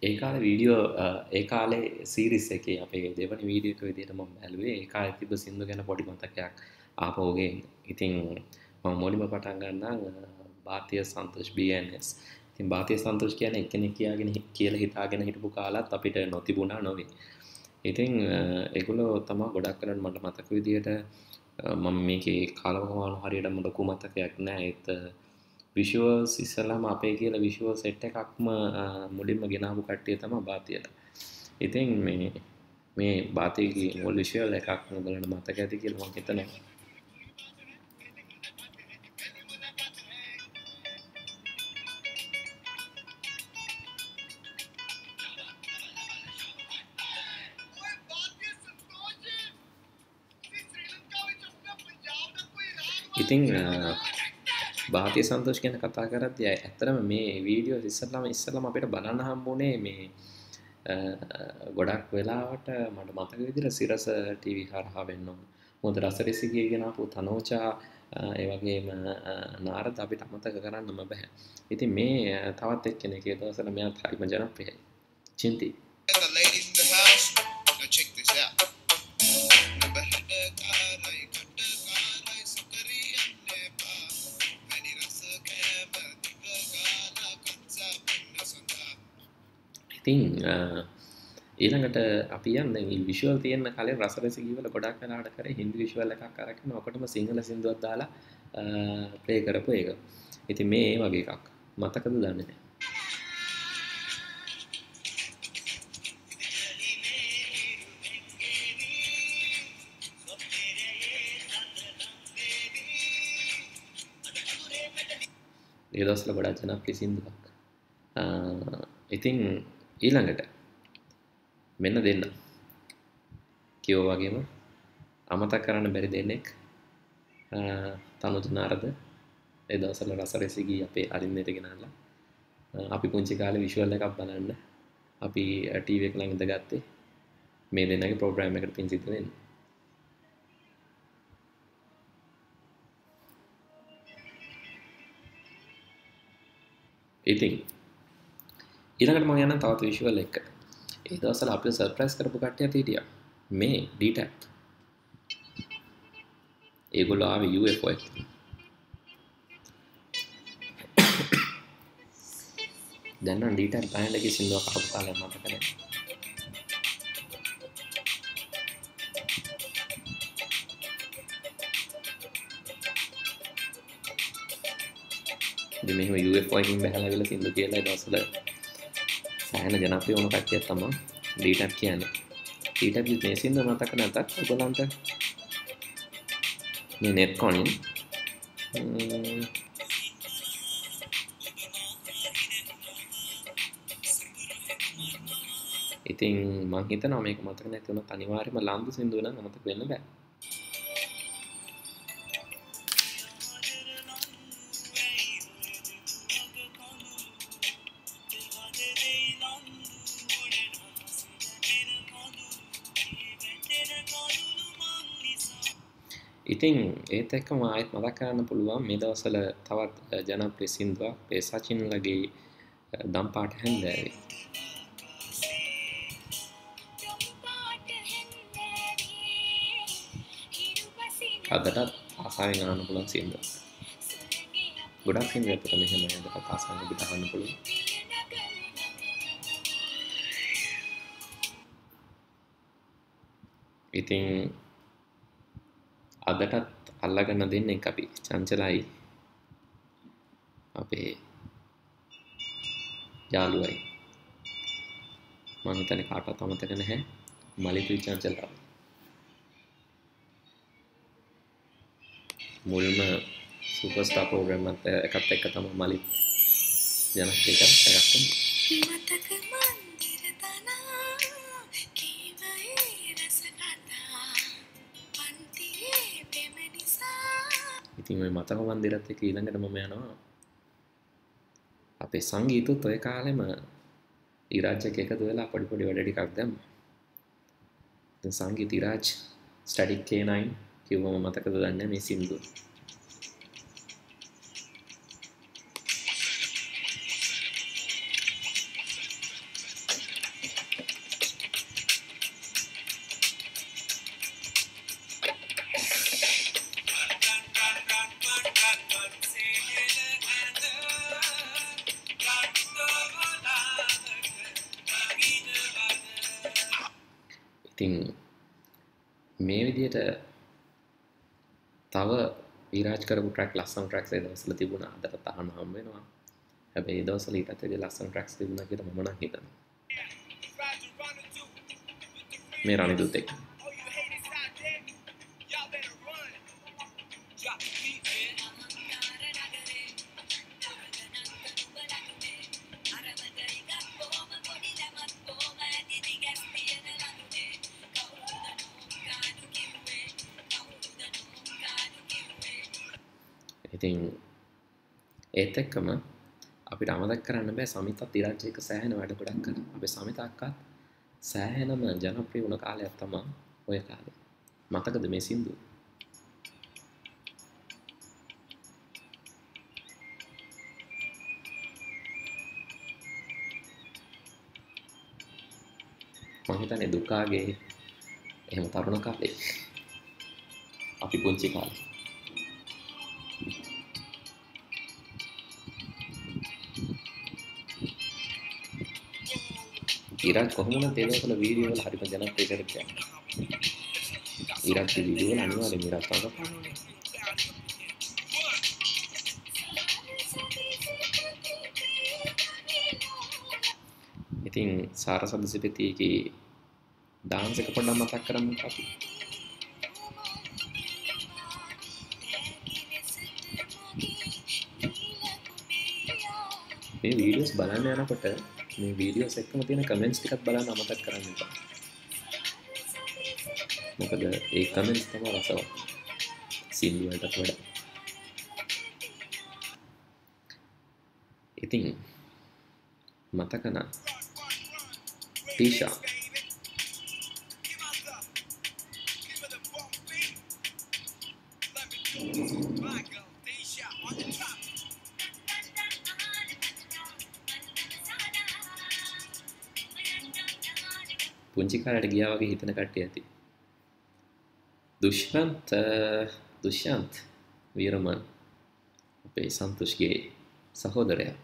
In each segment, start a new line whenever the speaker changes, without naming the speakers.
ඒ කාලේ වීඩියෝ ඒ කාලේ සීරීස් එකේ අපේ දෙවනි වීඩියෝ එක විදිහට මම බැලුවේ ඒ කාලේ තිබ්බ සින්දු ගැන පොඩි මතකයක් ආපහුගේ. ඉතින් මම මුලින්ම පටන් ගන්නම් භාතිය සන්තෝෂ් BNS. ඉතින් භාතිය සන්තෝෂ් කියන්නේ එක්කෙනෙක් කියලා හිතාගෙන හිටපු කාලත් අපිට නොතිබුණා නොවේ. ඉතින් ඒගොල්ලෝ තමයි ගොඩක් කරන් මට මතක විදිහට මම මේකේ කාලවකවානු හරියටම ලොකු මතකයක් නෑ. ඒත් විෂුවල්ස් ඉස්සලාම අපේ කියලා විෂුවල් සෙට් එකක්ම මුලින්ම ගෙනාවු කට්ටිය තමයි බාතියට. ඉතින් මේ බාතියගේ මුල් විෂුවල් එකක් ඔයගලන්ට මතක ඇති කියලා මම හිතනවා. ඉතින් භාතිය සන්තෝෂ් ගැන කතා කරද්දී ඇත්තටම මේ වීඩියෝ ඉස්සල්ලාම අපිට බලන්න හම්බුනේ මේ ගොඩක් වෙලාවට මට මතක විදිහට සිරස ටීවී හරහා වෙන්න ඕන. මොකද රසරසිකය ගෙන ආපු තනෝචා ඒ වගේම නාරද අපිට අමතක කරන්නම බෑ. ඉතින් මේ තවත් එක්කෙනෙක් ඒ දවස්වල මෙයාත් හරිම ජනප්‍රියයි. චින්ති. ඉතින් ඊළඟට අපි යන්නේ විෂුවල් තියෙන කලින් රසරසිකී වල ගොඩක් වෙලාවට කරේ හින්දි විෂුවල් එකක් අරගෙන ඔකටම සිංහල සින්දුවක් දාලා ප්ලේ කරපු එක. ඉතින් මේ වගේ එකක් මතකද දන්නේ නැහැ. ඒ දවස්වල ගොඩක් ජනප්‍රිය සින්දුවක්. ඉතින් ඊළඟට මෙන්න දෙන්න කියෝ වගේම අමතක කරන්න බැරි දෙන්නෙක් තනුජ නාරද ඒ දවස්වල රසරසිකී අපේ අරින්නට ගෙනල්ලා අපි පුංචි කාලේ විෂුවල් එකක් බලන්න අපි ටීවී එක ළඟ ඉඳගත්තේ මේ දෙන්නගේ ප්‍රෝග්‍රෑම් එකට පින් සිද්ධ වෙන්න. ඉතින් ඊළඟට මම යනවා තවත් විෂුවල් එක. ඒ දවස්වල අපිව සර්ප්‍රයිස් කරපු කට්ටියක් හිටියා. මේ D-Tap. ඒගොල්ලෝ ආවේ UFO එක්ක. දැන් නම් D-Tap බෑන්ඩ් එකේ සින්දුවක් ආපු කාලයක් මතක නැහැ. ඉතින් මෙහෙම UFO එකකින් බහලා ගිහලා සින්දු කියලා ඒ දවස්වල සෑහෙන ජනප්‍රිය වුණ කට්ටියක් තමයි D-Tap කියන්නේ. D-Tap මේ සින්දුව මතක නැතත් ඔයගලන්ට මේ net කොනින් ඉතින් මම හිතනවා මේක මතක නැති වුණත් අනිවාර්යයෙන්ම ලන්දු සින්දුව නම් අමතක වෙන්න බෑ. ඉතින් ඒත් එක්කම ආයෙත් මතක් කරන්න පුළුවන් මේ දවස්වල තවත් ජනප්‍රිය සින්දුවක් ඒ සචින්ලගේ දම්පාට හැන්දෑවේ. අදටත් ආසාවෙන් අහන්න පුළුවන් සින්දුවක්. ගොඩක් සින්දු ඇත්තට මෙහෙම අදටත් ආසාවෙන් ඔබට අහන්න පුළුවන්. ඉතින් අදටත් අල්ලගන්න දෙන්නෙක් අපි චංචලයි අපේ යාළුවයි. මම හිතන්නේ කාටවත් අමතක නැහැ මලිතුයි චංචලව. මුල්ම සුපර්ස්ටාර් ප්‍රෝග්‍රෑම් එකත් එක්ක තමයි මලිත් ජනප්‍රිය කරගත්තේ. ඉතින් ඔය මතක මන්දිරත් එක්ක ඊළඟට මම යනවා අපේ සංගීතොත් ඔය කාලෙම ඉරාජ් එක්ක එකතු වෙලා පොඩි වැඩ ටිකක් දැම්මා. දැන් සංගීත ඉරාජ් ස්ටැටික් K9 කිව්වම මතකද දන්නේ මේ සින්දුව. ඉතින් මේ විදිහට තව විරාජ් කරපු ට්‍රැක් ලස්සන ට්‍රැක්ස් ඒ දවස්වල තිබුණා. අදට අහන්න හම් වෙනවා. හැබැයි ඒ දවස්වල ඊටත් වැඩි ලස්සන ට්‍රැක්ස් තිබුණා කියලා මම නම් හිතනවා. මේ රනිදුත් එක්ක. ඉතින් ඒත් එක්කම අපිට අමතක කරන්න බෑ සමිතත් ඉරාජ් එක්ක සෑහෙන වැඩ ගොඩක් කළා. අපි සමිත අක්කත් සෑහෙනම ජනප්‍රිය වුණ කාලයක් තමයි ඔය කාලේ. මතකද මේ සින්දුව? මම හිතන්නේ දුකාගේ එහෙම තරුණ කාලේ අපි පුංචි කාලේ ඉරාජ් කොහොමද ඒ දවස්වල වීඩියෝ වල හරිම ජනප්‍රිය කරගන්නේ. ඉරාජ්ගේ වීඩියෝ වල අනිවාර්යයෙන්ම ඉරාජ් තමයි. ඉතින් සාරසද්ද සිපිතිගේ ඩාන්ස් එක පොඩ්ඩක් මතක් කරමු අපි. මේ වීඩියෝස් බලන්න යනකොට මේ වීඩියෝස් එක්කම තියෙන කමෙන්ට්ස් ටිකක් බලන්න අමතක කරන්න එපා. මොකද ඒ කමෙන්ට්ස් තමයි රසවත්. සින්දු වලට වඩා. ඉතින් මතක නම් ටීෂා පුංචි කාලේට ගියා වගේ හිතන කට්ටිය ඇති. දුෂ්යන්ත් වීරමන් අපේ සන්තෝෂ්ගේ සහෝදරයා.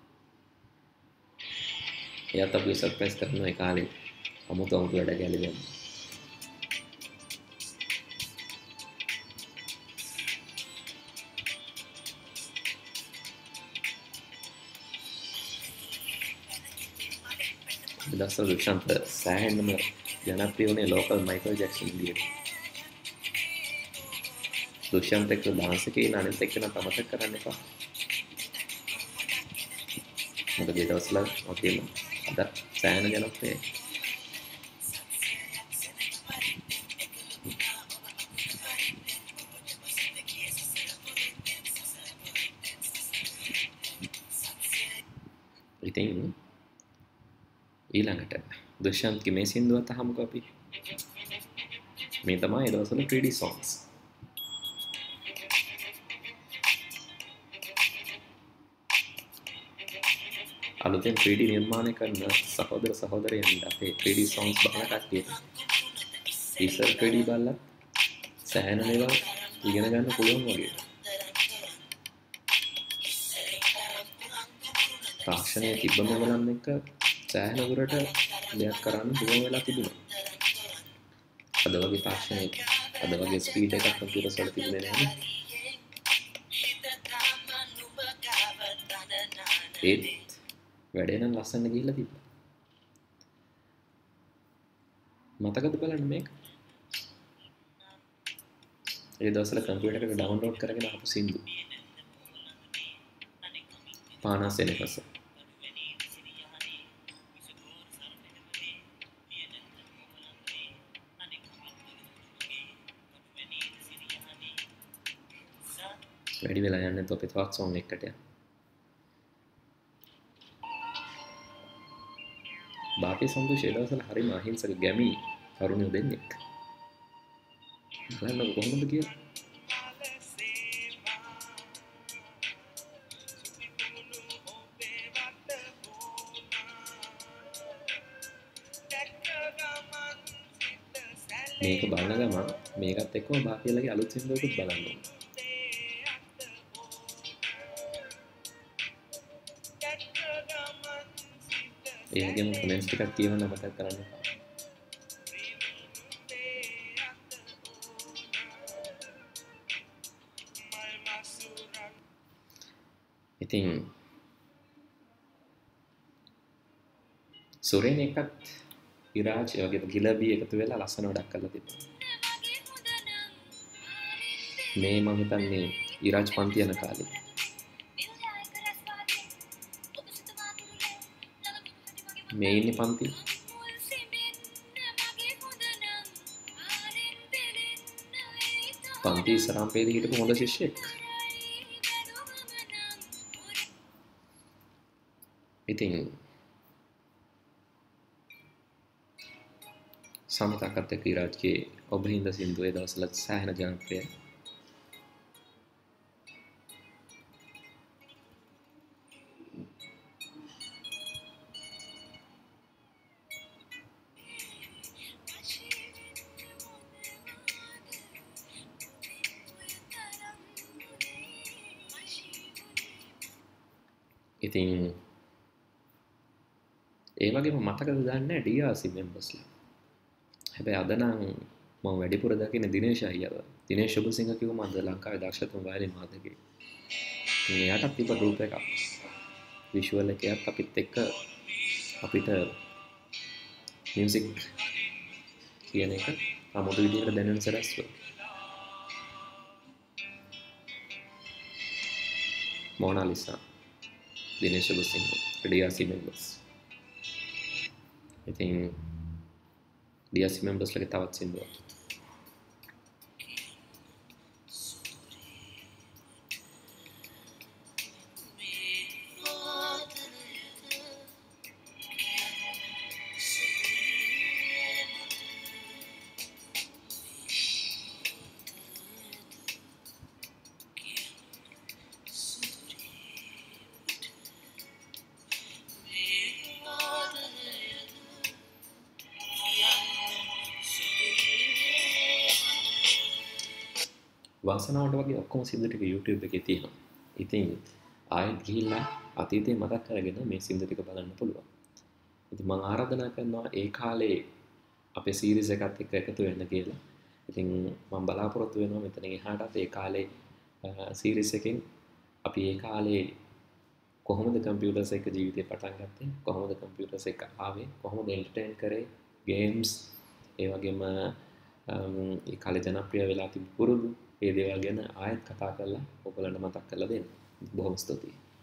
එයාත් අපි සර්ප්‍රයිස් කරනවා ඒ කාලේ අමුතු වැඩ ගැලේ දැන්. දවස්වල දුෂ්යන්ත් සෑහෙනම ජනප්‍රිය වුණේ ලෝකල් මයිකල් ජැක්සන් විදියට. දුෂ්යන්ත් එක්ක ඩාන්ස් එකේ ඉන්න අනිත් එක්කෙනා අමතක කරන්න එපා. මොකද ඒ දවස්වල ඔකේම අද සෑහෙන ජනප්‍රියයි. ඉතින් ඊළඟට දුෂ්යන්ත්ගේ මේ සින්දුවත් අහමුකෝ අපි. මේ තමයි ඒ දවස්වල 3D songs. අලුතෙන් 3D නිර්මාණය කරන සහෝදර සහෝදරයන්ට අපේ 3D songs බලන කට්ටියට ඉස්සර 3D බලලා සෑහෙන ඒවා ඉගෙන ගන්න පුළුවන් වගේ. තාක්ෂණයේ තිබ්බම බලන්න එක සෑහෙන දුරට දෙයක් කරන්න පුළුවන් වෙලා තිබුණා. අද වගේ තාක්ෂණයක අද වගේ ස්පීඩ් එකක් කම්පියුටර්ස් වල තිබුණේ නැහැ. ඒත් වැඩේ නම් ලස්සන ගිහිල්ලා තිබ්බා. මතකද බලන්න මේක? ඒ දවස්වල කම්පියුටර් එකක ඩවුන්ලෝඩ් කරගෙන ආපු සින්දු. පානස් එනකස. වැඩි වෙලා යන්නේ නැත්නම් අපි තවත් සෝන් එකකට යන්න. බාපේ සන්තෝෂ් ඒ දවස්වල හරිම අහිංසක ගැමි තරුණයෝ දෙන්නෙක්. බලන්න කොහොමද කියලා. මේක බලන ගමන් මේකත් එක්කම බාපේලගේ අලුත් සින්දුවකුත් බලන්න ඕනේ. ඒකෙම කමෙන්ට්ස් ටිකක් කියවන්න මතක් කරන්න එපා. ඉතින් සුරේන් එකත් ඉරාජ් වගේ ගිලබී එකතු වෙලා ලස්සන වැඩක් කරලා තිබ්බා. මේ මම හිතන්නේ ඉරාජ් පන්ති යන කාලේ. මේ ඉන්නේ පන්ති. පන්ති ඉස්සරහම පේදී හිටපු හොඳ ශිෂ්‍යෙක්. ඉතින් සමතකත් එක්ක ඉරාජ්ගේ ඔබ හින්ද සින්දුව ඒ දවස්වල සෑහෙන ජනප්‍රියයි. ඉතින් ඒ වගේම මතකද දන්නේ DRC මෙම්බර්ස්ලා. හැබැයි අද නම් මම වැඩිපුර දකින්නේ දිනේෂ් අයියව. දිනේෂ් සුබසිංහ කිව්වම අද ලංකාවේ දක්ෂතම වයලින් වාදකයෙක්. ඉතින් එයාටත් තිබ්බ ගෲප් එකක්. විෂුවල් එකත් අපිත් එක්ක අපිට මියුසික් කියන එක අමුතු විදිහට දැනෙන සරස්ව. Monalisa Dinesh Subasinghe DRC members. ඉතින් DRC members ලගේ තවත් සින්දුවක්. වාසනාවට වගේ ඔක්කොම සින්දු ටික YouTube එකේ තියෙනවා. ඉතින් ආයෙත් ගිහිල්ලා අතීතේ මතක් කරගෙන මේ සින්දු ටික බලන්න පුළුවන්. ඉතින් මම ආරාධනා කරනවා ඒ කාලේ අපේ සීරීස් එකත් එක්ක එකතු වෙන්න කියලා. ඉතින් මම බලාපොරොත්තු වෙනවා මෙතනින් එහාටත් ඒ කාලේ සීරීස් එකෙන් අපි ඒ කාලේ කොහොමද කම්පියුටර්ස් එක්ක ජීවිතේ පටන් ගත්තේ, කොහොමද කම්පියුටර්ස් එක්ක ආවේ, කොහොමද එන්ටර්ටේන් කරේ, ගේම්ස්, ඒ වගේම ඒ කාලේ ජනප්‍රිය වෙලා තිබු පුරුදු ඒ දේවල් ගැන ආයෙත් කතා කරලා ඔයගලන්ට මතක් කරලා දෙන්න. බොහොම ස්තුතියි.